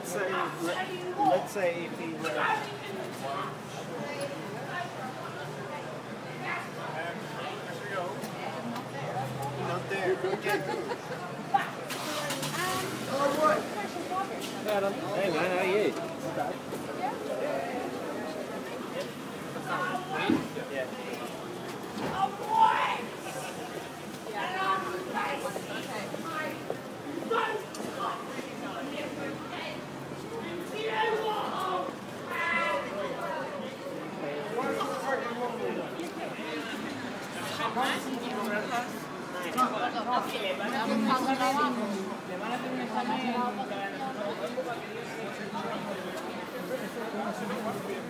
let's say if he left. Not there. Okay. Oh, what? Hey man, how are you? Yeah. Oh boy! Le van a hacer un examen.